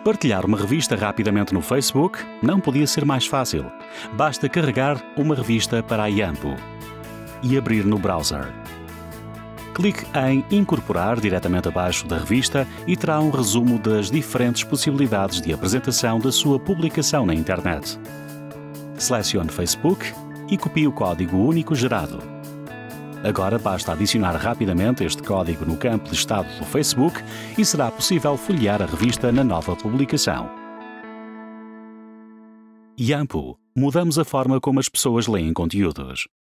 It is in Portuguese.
Partilhar uma revista rapidamente no Facebook não podia ser mais fácil. Basta carregar uma revista para a Yampu e abrir no browser. Clique em Incorporar diretamente abaixo da revista e terá um resumo das diferentes possibilidades de apresentação da sua publicação na internet. Selecione Facebook e copie o código único gerado. Agora basta adicionar rapidamente este código no campo listado do Facebook e será possível folhear a revista na nova publicação. Yampu. Mudamos a forma como as pessoas leem conteúdos.